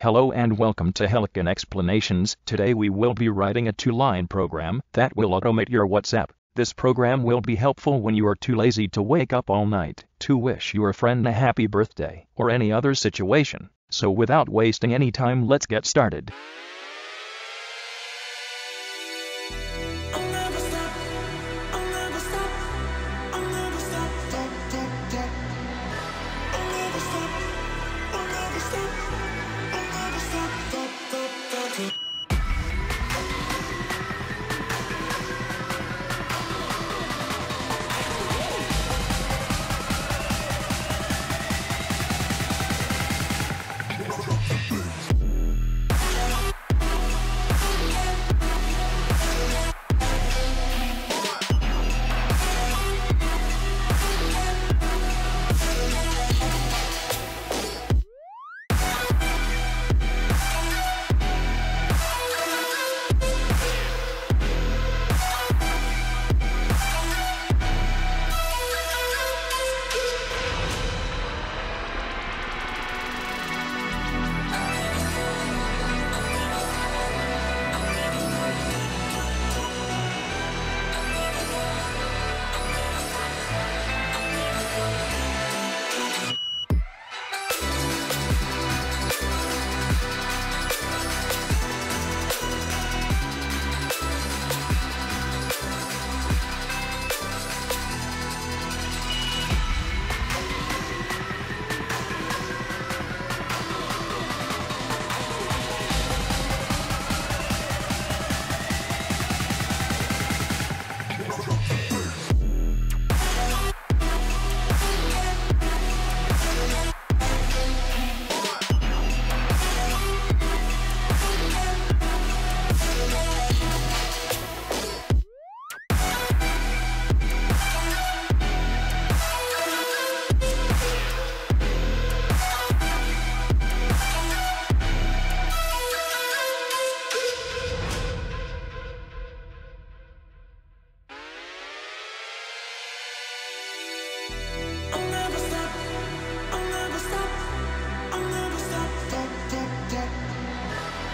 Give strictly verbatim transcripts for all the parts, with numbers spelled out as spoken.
Hello and welcome to HELIFAM Explanations. Today we will be writing a two-line program that will automate your WhatsApp. This program will be helpful when you are too lazy to wake up all night to wish your friend a happy birthday or any other situation. So without wasting any time, let's get started.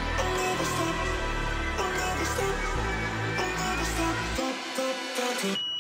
I'll never stop, I'll never stop, stop, stop, stop.